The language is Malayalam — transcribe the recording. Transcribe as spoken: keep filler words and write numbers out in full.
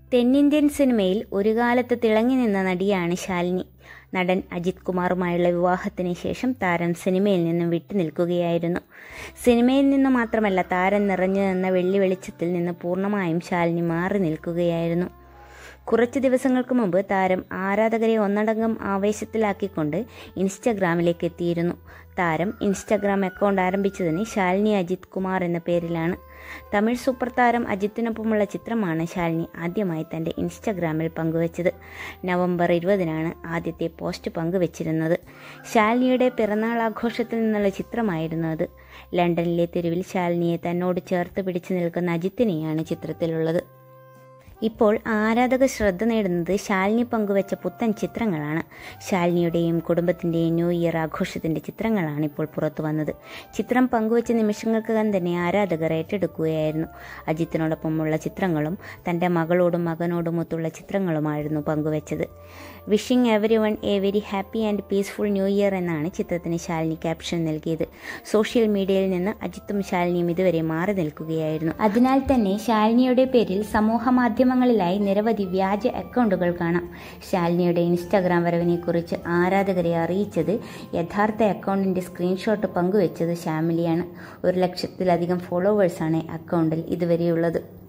തെന്നിന്ത്യൻ സിനിമയിൽ ഒരു കാലത്ത് തിളങ്ങി നിന്ന നടിയാണ് ശാലിനി. നടൻ അജിത് കുമാറുമായുള്ള വിവാഹത്തിന് ശേഷം താരം സിനിമയിൽ നിന്നും വിട്ടുനിൽക്കുകയായിരുന്നു. സിനിമയിൽ നിന്ന് മാത്രമല്ല, താരം നിറഞ്ഞു നിന്ന വെള്ളി വെളിച്ചത്തിൽ നിന്ന് പൂർണ്ണമായും ശാലിനി മാറി നിൽക്കുകയായിരുന്നു. കുറച്ച് ദിവസങ്ങൾക്ക് മുമ്പ് താരം ആരാധകരെ ഒന്നടങ്കം ആവേശത്തിലാക്കിക്കൊണ്ട് ഇൻസ്റ്റഗ്രാമിലേക്ക് എത്തിയിരുന്നു. താരം ഇൻസ്റ്റഗ്രാം അക്കൗണ്ട് ആരംഭിച്ചതിന് ശാലിനി അജിത് കുമാർ എന്ന പേരിലാണ്. തമിഴ് സൂപ്പർ താരം അജിത്തിനൊപ്പമുള്ള ചിത്രമാണ് ശാലിനി ആദ്യമായി തൻ്റെ ഇൻസ്റ്റഗ്രാമിൽ പങ്കുവച്ചത്. നവംബർ ഇരുപതിനാണ് ആദ്യത്തെ പോസ്റ്റ് പങ്കുവച്ചിരുന്നത്. ശാലിനിയുടെ പിറന്നാൾ ആഘോഷത്തിൽ നിന്നുള്ള ചിത്രമായിരുന്നു അത്. ലണ്ടനിലെ തെരുവിൽ ശാലിനിയെ തന്നോട് ചേർത്ത് പിടിച്ചു നിൽക്കുന്ന അജിത്തിനെയാണ് ചിത്രത്തിലുള്ളത്. ഇപ്പോൾ ആരാധക ശ്രദ്ധ നേടുന്നത് ശാലിനി പങ്കുവച്ച പുത്തൻ ചിത്രങ്ങളാണ്. ശാലിനിയുടെയും കുടുംബത്തിൻ്റെയും ന്യൂ ഇയർ ആഘോഷത്തിൻ്റെ ചിത്രങ്ങളാണ് ഇപ്പോൾ പുറത്തു വന്നത്. ചിത്രം പങ്കുവച്ച നിമിഷങ്ങൾക്കകം തന്നെ ആരാധകർ ഏറ്റെടുക്കുകയായിരുന്നു. അജിത്തിനോടൊപ്പമുള്ള ചിത്രങ്ങളും തൻ്റെ മകളോടും മകനോടുമൊത്തുള്ള ചിത്രങ്ങളുമായിരുന്നു പങ്കുവച്ചത്. Wishing everyone a very happy and peaceful new year എന്നാണ് ചിത്രത്തിന് ശാലിനി ക്യാപ്ഷൻ നൽകിയത്. സോഷ്യൽ മീഡിയയിൽ നിന്ന് അജിത്തും ശാലിനിയും ഇതുവരെ മാറി നിൽക്കുകയായിരുന്നു. അതിനാൽ തന്നെ ശാലിനിയുടെ പേരിൽ സമൂഹ മാധ്യമങ്ങളിലായി നിരവധി വ്യാജ അക്കൗണ്ടുകൾ കാണാം. ശാലിനിയുടെ ഇൻസ്റ്റാഗ്രാം വരവിനെക്കുറിച്ച് ആരാധകരെ അറിയിച്ചത് യഥാർത്ഥ അക്കൗണ്ടിൻ്റെ സ്ക്രീൻഷോട്ട് പങ്കുവച്ചത് ശാമിലിയാണ്. ഒരു ലക്ഷത്തിലധികം ഫോളോവേഴ്സാണ് അക്കൗണ്ടിൽ ഇതുവരെയുള്ളത്.